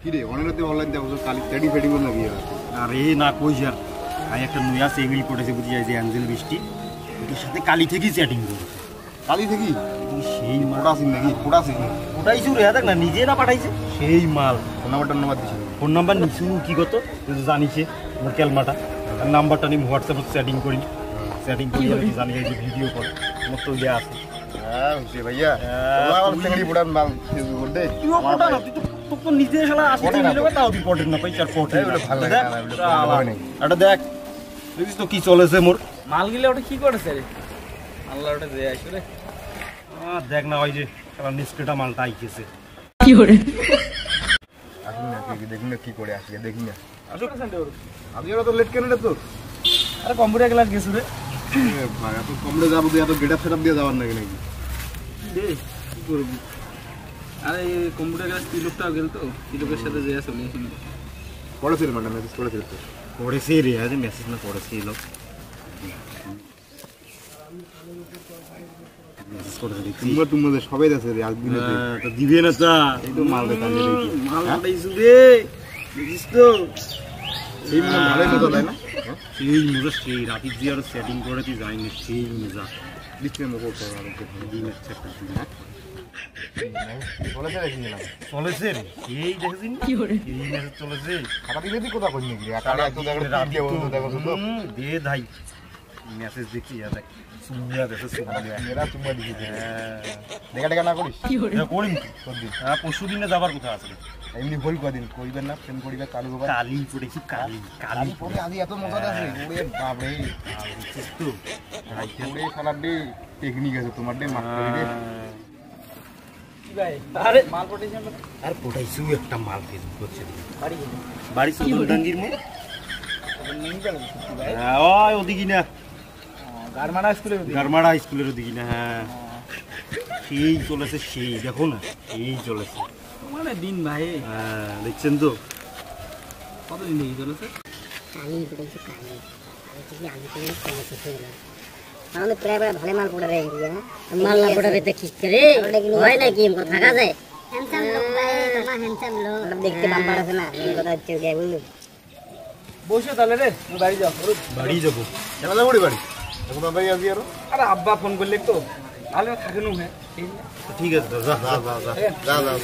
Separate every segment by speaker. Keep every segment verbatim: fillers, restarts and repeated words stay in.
Speaker 1: কি রে অনেক রাতে অনলাইন দেখো কালি টেডি ফেডি বল না বিয়ে
Speaker 2: আরে না কই যার আমি একটা নয়া সেমিল পড়েছে বুঝি যায় যে অ্যাঞ্জেল বৃষ্টি ওর সাথে কালি থেকেই চ্যাটিং করে
Speaker 1: কালি থেকে
Speaker 2: সেই
Speaker 1: মোটা সিন নাকি মোটা সিন
Speaker 2: ওটাই শুরু রে দেখ না নিজে না পাঠাইছে সেই মাল
Speaker 1: ফোন নাম্বারটা নাম্বার দিছি
Speaker 2: ফোন নাম্বার নিছু কি করতো তুই জানিছে মোর ক্যালমাটা আর নাম্বারটা নিয়ে হোয়াটসঅ্যাপে চ্যাটিং করি চ্যাটিং করি আর জানি এই যে ভিডিও কল মোর তো ইয়া আছে
Speaker 1: হ্যাঁ বুঝছি ভাইয়া তোমার সেঙ্গি বুড়ান মাল ফেসবুক করতে
Speaker 2: তুই ওটা না তুই তো তো নিজে শালা আসতে মিলবে তাও তুই পটেন না পাইছ আর পটেন
Speaker 1: ভালো লাগে না
Speaker 2: এটা দেখ দেখিস তো কি চলেছে মোর
Speaker 3: মাল গিলে ওটা কি করেছে রে আল্লাহ ওটা দেয় আসলে
Speaker 2: দেখ না ওই যে শালা নিষ্ক্রিটা মালটা আইছে
Speaker 3: কি করে
Speaker 1: আসুন না কি দেখুন না কি করে আসি দেখি না
Speaker 3: আসো কাছে ওর
Speaker 1: আজকে তো লেট কেন রে তো
Speaker 3: আরে কম্পিউটার ক্লাস গেছো রে
Speaker 1: ভাই এত কমলে যাবো তুই এত গেটআপ সেটআপ দিয়ে যাওয়ার নাকি নাকি
Speaker 3: দে কি করবি আরে কম্পিউটার ক্লাস তিলকটাও গেল তো তিলকের সাথে যে চলে এসেছিল
Speaker 1: পড়েছিল মানে মেসেজ করেছিল তো
Speaker 2: পড়েছে রে আজ মেসেজ না পড়েছে লোক মেসেজ করে দেখি
Speaker 1: তোমরা তোমাদের সবাই আছে রে আজ দিনে
Speaker 2: তো দিবে না চা
Speaker 1: এই তো মাল দে কালে দেখি
Speaker 2: মাল পাঠাইছু রে দেখিস তো
Speaker 1: সেই মানে ভালোই মজা তাই না
Speaker 2: সেই মজা সেই রাতে যে আর সেটিং করে তুই যাইনি সেই মজা
Speaker 1: লিখতে মো করতে হবে
Speaker 2: দিন একটা দিন
Speaker 1: চলেছে দেখি না
Speaker 2: চলেছে রে এই দেখছিস কি করে এই মেসেজ চলেছে
Speaker 1: খাতা দিলে তুই কথা কইনি কি আকারে এত দেখো রাতে বন্ধু দেখো তো
Speaker 2: দে ভাই মেসেজ দেখি যা দেখ সুমিয়া দেখো সুমিয়া
Speaker 1: মেরা তুমি দিছি দেখা দেখা না করিস
Speaker 2: কি করে করিম
Speaker 1: তোর দিন
Speaker 2: হ্যাঁ পরশু দিনে যাবার কথা আছে
Speaker 1: এমনি হল কদিন কইবেন না প্রেম করিবে কালু বাবা
Speaker 2: কালি পড়েছি কালি কালি
Speaker 1: পরে আজ এত মজা আছে ওরে বাপ রে
Speaker 2: বুঝছিস তো
Speaker 1: ওরে শালা ডে টেকনিক আছে তোমার ডে মাস্টার রে
Speaker 3: ভাই আরে মাল পটেছে
Speaker 2: আর পড়াইছু একটা মাল ফেসবুক করছে
Speaker 3: বাড়ি
Speaker 2: বাড়ি সুলতানগির মো
Speaker 3: নেই যাবে ভাই
Speaker 2: হ্যাঁ ওই ওদিকে না
Speaker 3: গারমানা স্কুলে
Speaker 2: গারমাড়া স্কুলের ওদিকে না হ্যাঁ সেই চলেছে সেই দেখো না সেই চলেছে
Speaker 3: মানে দিন ভাই
Speaker 2: হ্যাঁ দেখছেন তো
Speaker 3: কতদিন দেখি চলেছে
Speaker 4: কালি পড়েছে কালি আমি থেকে আগে থেকে কমেছে ফেলে আমাদের প্রায় প্রায় ভালো মাল পড়ে রে মাল না পড়ে তো কি করে হয় নাকি কথা থাকা যায় হ্যান্ডসাম লোক ভাই তোমার হ্যান্ডসাম লোক দেখতে বাম্পার আছে না এই কথা হচ্ছে কি বললি
Speaker 3: বসে তাহলে রে বাড়ি যাও
Speaker 2: বাড়ি যাবো
Speaker 1: কেন যাবো বাড়ি এখন বাড়ি আসি আর
Speaker 3: আরে আব্বা ফোন করলে তো তাহলে থাকে নো হ্যাঁ
Speaker 2: ঠিক আছে যা যা যা
Speaker 1: যা যা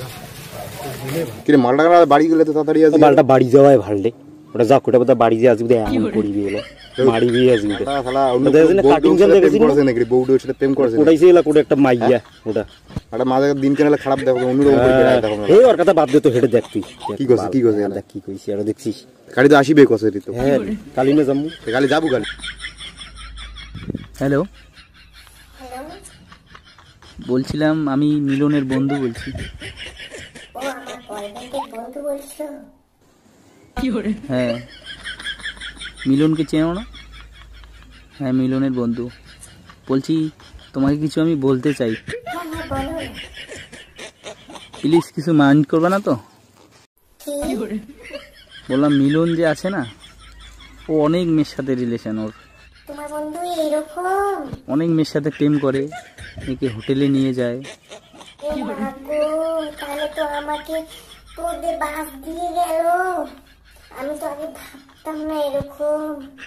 Speaker 1: কিরে মালটা বাড়ি গেলে তো তাড়াতাড়ি আসি
Speaker 2: মালটা বাড়ি যাওয়াই ভাললে ওটা যা কোটা পথে বাড়ি যে আসবে এমন করিবি এলো মারি দিয়ে আসবে
Speaker 1: শালা অন্য
Speaker 2: কাটিং জল দেখেছিস
Speaker 1: করেছে নাকি বউডোর সাথে প্রেম করেছে
Speaker 2: ওটাই ছিল কোটা একটা মাইয়া ওটা
Speaker 1: আরে মাঝে দিন কেনালে খারাপ দেখো অন্যরকম করে বেড়ায় দেখো
Speaker 2: এই ওর কথা বাদ দে তো হেডে দেখ তুই
Speaker 1: কি কইছিস কি কইছিস
Speaker 2: দেখ কি কইছিস আর দেখছিস
Speaker 1: গাড়ি তো আসিবে কসে তো
Speaker 2: হ্যাঁ কালি না যামু
Speaker 1: গাড়ি যাবো গাড়ি
Speaker 3: হ্যালো
Speaker 4: হ্যালো
Speaker 3: বলছিলাম আমি মিলনের বন্ধু বলছি
Speaker 4: ও আমার বয়ফ্রেন্ডের বন্ধু বলছো
Speaker 3: কি করে হ্যাঁ মিলনকে চেনো না হ্যাঁ মিলনের বন্ধু বলছি তোমাকে কিছু আমি বলতে চাই
Speaker 4: হ্যাঁ হ্যাঁ বলো
Speaker 3: প্লিজ কিছু মাইন্ড করবে না তো
Speaker 4: কি
Speaker 3: বললাম মিলন যে আছে না ও অনেক মেয়ের সাথে রিলেশন ওর
Speaker 4: তোমার বন্ধু এরকম
Speaker 3: অনেক মেয়ের সাথে প্রেম করে একে হোটেলে নিয়ে যায়
Speaker 4: ও মা গো তাহলে তো আমাকে তোদের বাস দিয়ে গেল আমি তো আগে ভাবতাম না এরকম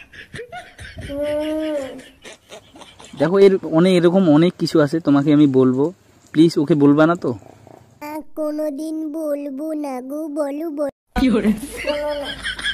Speaker 4: হুম
Speaker 3: দেখো এর অনেক এরকম অনেক কিছু আছে তোমাকে আমি বলবো প্লিজ ওকে বলবা না তো
Speaker 4: কোনোদিন বলবো না গো বলো বলো
Speaker 3: কি করে
Speaker 4: শোনো না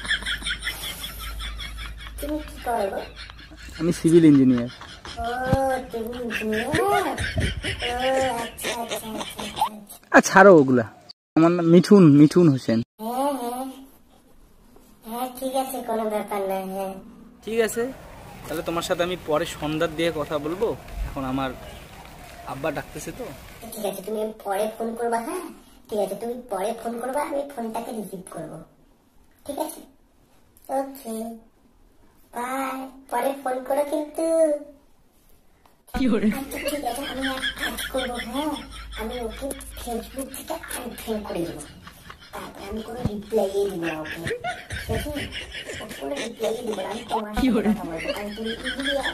Speaker 4: তুমি কি করো
Speaker 3: আমি সিভিল ইঞ্জিনিয়ার
Speaker 4: ও তুমি ইঞ্জিনিয়ার ও আচ্ছা আচ্ছা আচ্ছা
Speaker 3: আর ছাড়ো ওগুলা আমার নাম মিঠুন মিঠুন হোসেন
Speaker 4: হ্যাঁ হ্যাঁ হ্যাঁ ঠিক আছে কোনো ব্যাপার না হ্যাঁ
Speaker 3: ঠিক আছে তাহলে তোমার সাথে আমি পরে সন্ধ্যার দিয়ে কথা বলবো এখন আমার আব্বা ডাকতেছে তো
Speaker 4: ঠিক আছে তুমি পরে ফোন করবা হ্যাঁ ঠিক আছে তুমি পরে ফোন করবা আমি ফোনটাকে রিসিভ করব ঠিক আছে ওকে বাই পরে ফোন করো কিন্তু
Speaker 3: কি করে
Speaker 4: আচ্ছা ঠিক আছে আমি এক কাজ করবো হ্যাঁ আমি ওকে ফেসবুক থেকে আনফ্রেন্ড করে দেবো তারপরে আমি কোনো রিপ্লাইই দিব না ওকে ঠিক আছে ওকে কোনো রিপ্লাইই দিব না আমি তোমার সাথে কথা বলবো কারণ তুমি ইঞ্জিনিয়ার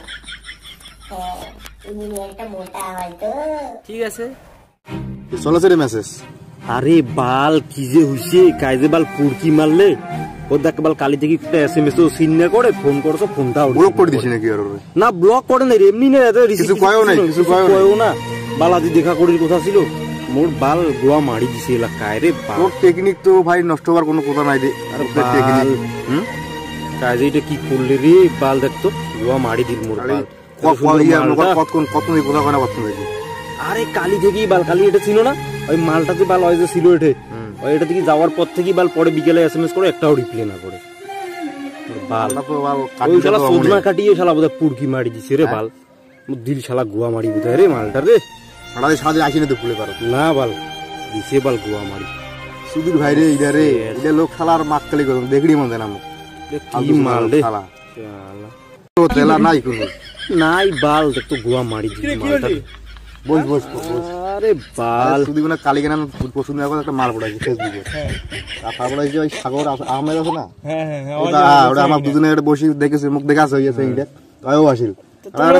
Speaker 4: হ্যাঁ ইঞ্জিনিয়ারটা মোটা হয় তো
Speaker 3: ঠিক আছে
Speaker 1: চলেছে রে মেসেজ
Speaker 2: আরে বাল কি যে হইছে কাজে বাল পুরকি মারলে ও দেখ বাল কালি থেকে একটা এসএমএস ও সিন না করে ফোন করছো ফোনটা
Speaker 1: ব্লক করে দিছি নাকি আর ওরে?
Speaker 2: না ব্লক করে নাই এমনি না
Speaker 1: কিছু কয়ও নাই, কিছু কয়ও
Speaker 2: না বালাদি দেখা করির কথা ছিল মোর বাল গোয়া মারি দিছে এলাকায় রে বাল
Speaker 1: তোর টেকনিক তো ভাই নষ্ট হওয়ার কোনো কথা নাই রে। আর টেকনিক
Speaker 2: হুম কাজে এটা কি করলে রে বাল দেখতো গোয়া মারি দিল মোর বাল
Speaker 1: কতক্ষণ কত নেই কথা কয় না কত নেই।
Speaker 2: আরে কালি থেকেই বাল কালি এটা ছিল না ওই মালটাতে বাল ওই যে ছিল এটে ওই এটা থেকে যাওয়ার পর থেকেই বাল পরে বিকেলে এসএমএস করে একটাও রিপ্লাই না করে বাল
Speaker 1: তো বাল
Speaker 2: ওই শালা সোজনা কাটিয়ে শালা বোধহয় পুরকি মারি দিছে রে বাল মোর দিল শালা গোয়া মারি বোধহয় রে মালটা রে
Speaker 1: আমাদের সাথে আসি না তো ভুলে পারো
Speaker 2: না বাল দিছে বাল গোয়া মারি
Speaker 1: সুধীর ভাই রে ইদা রে ইদা লোক শালার মাতকালি করুন দেখড়ি মন দেনা
Speaker 2: কি মাল রে
Speaker 1: শালা তো তেলা নাই কোনো
Speaker 2: নাই বাল দেখ তো গোয়া মারি দিছে মালটা
Speaker 1: বস বস
Speaker 2: আরে বাল
Speaker 1: সুধীর না কালি কেন পছন্দ করে একটা মাল পড়াইছে ফেসবুকে তারপর পড়াইছে ওই সাগর আহমেদ আছে না হ্যাঁ হ্যাঁ ওটা ওটা আমার দুজনে একটা বসে দেখেছে মুখ দেখা আছে হইছে এইটা তাইও আসিল
Speaker 2: বাল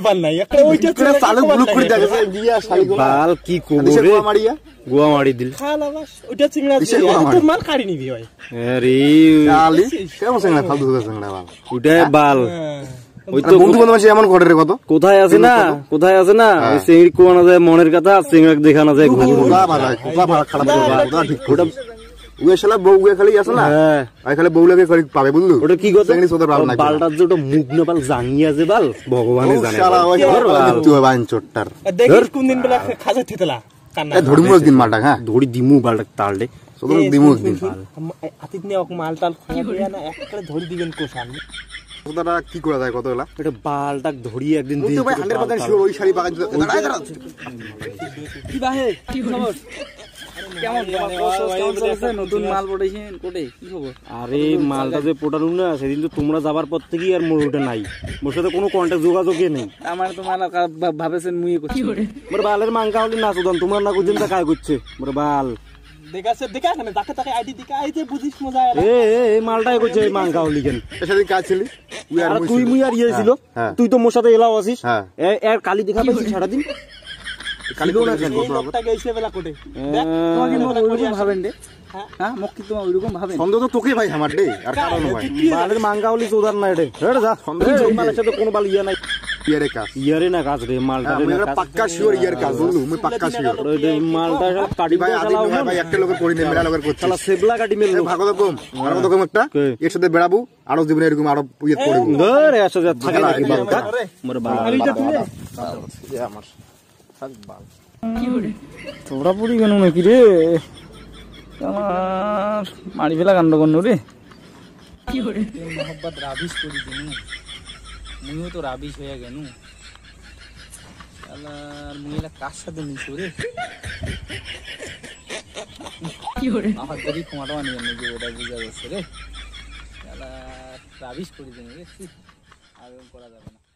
Speaker 2: কি করব রে গোয়া মারি দিল
Speaker 5: খালা বাস ওটা চিংড়া তোর মাল কাড়ি নিবি ভাই
Speaker 2: আরে
Speaker 1: কালি কেমন সিংড়া ফালতু কথা সিংড়া বাল
Speaker 2: ওটাই বাল ওই তো
Speaker 1: বন্ধু বন্ধু এমন করে রে কত
Speaker 2: কোথায় আছে না কোথায় আছে না ওই সিংড়ি কোয়ানো যায় মনের কথা সিংড়া দেখানো যায়
Speaker 1: কোলা বালা কোলা বালা খারাপ কোলা ঠিক ওটা ওই শালা বউ গে খালি আছে না
Speaker 2: হ্যাঁ
Speaker 1: আই খালি বউ লাগে করে পাবে বুঝলি
Speaker 2: ওটা কি কথা
Speaker 1: সিংড়ি সোদা বাল না
Speaker 2: বালটার যে ওটা মুখ না বাল জাঙ্গি আছে বাল ভগবানে জানে
Speaker 1: শালা ওই তুই বান চট্টার
Speaker 5: দেখিস কোন দিন বেলা খাজা থেতলা কান্না
Speaker 1: এ ধড়মু একদিন মালটা হ্যাঁ
Speaker 2: ধরি দিমু বালটা তালডে
Speaker 1: সোদা দিমু একদিন
Speaker 5: আতিত নে ok মাল টাল খাওয়া দিয়া না একবারে ধরি দিবেন কোসান
Speaker 1: সোদাটা কি করা যায় কতলা
Speaker 2: এটা বালটা ধরি একদিন
Speaker 1: তুই ভাই একশো পার্সেন্ট শিওর ওই শাড়ি বাগান দাঁড়ায় দাঁড়া
Speaker 3: কি বাহে কি খবর কেমন কেমন চলছে নতুন মাল পড়েছেন কোটে কি খবর
Speaker 2: আরে মালটা যে পোটালু না সেদিন তো তোমরা যাবার পর থেকেই আর মোর ওটা নাই মোর সাথে কোনো কন্টাক্ট যোগাযোগই নেই
Speaker 3: আমার তো মাল ভাবেছেন মুই করছি
Speaker 2: মোর বালের মাংকা হলে না সুদন তোমরা না কুজন তা কাজ করছে মোর বাল
Speaker 5: দেখাছে দেখা না তাকে তাকে আইডি দিকা আইতে বুঝিস মজা
Speaker 2: এ এ এই মালটাই করছে এই মাংকা হলি কেন
Speaker 1: সেদিন কাজ ছিলি তুই আর
Speaker 2: আর তুই মুই আর ইয়ে ছিল তুই তো মোর সাথে এলাও আছিস
Speaker 1: হ্যাঁ
Speaker 2: এর কালি দেখা পাইছিস সারা দিন
Speaker 1: কালি তো না কেন
Speaker 5: এই লোকটা গেছে বেলা কোটে
Speaker 3: তোমাকে মত ওইরকম ভাবেন রে হ্যাঁ মক কি তোমার ওইরকম ভাবেন
Speaker 1: সন্দেহ তো তোকে ভাই আমার রে আর কারণ ভাই
Speaker 2: বালের মাংকা হলি চোদার না এটা রে যা সন্দেহ মালের সাথে কোনো বাল ইয়া নাই
Speaker 1: ইয়ারে কাজ
Speaker 2: ইয়ারে না কাজ রে মালটা রে
Speaker 1: আমি পাক্কা শিওর ইয়ার কাজ বললু আমি পাক্কা শিওর
Speaker 2: রে মালটা কাটি
Speaker 1: ভাই আদি ভাই একটা লোকের করি নেই মেলা লোকের করছিস
Speaker 2: শালা সেবলা কাটি মেল
Speaker 1: ভাগত কম আর কত কম একটা এর সাথে বেড়াবো আরো জীবনে এরকম আরো ইয়ে পড়ব
Speaker 2: রে আসলে থাকে নাকি বাল মোর বাল
Speaker 1: আমার থাক বাল
Speaker 3: তোরা পড়ি কেন নাকি রে আমার মারি ফেলা কাণ্ড করল রে কি করে মোহাম্মদ রাবিশ করি দিনু মুইও তো রাবিশ হয়ে গেনু শালার মুইলা কার সাথে মিশু রে কি করে আমার দেরি ক্ষমাটা নিয়ে নেবে ওটা বুঝা যাচ্ছে রে শালার রাবিশ করি দিনু রে আর করা যাবে না।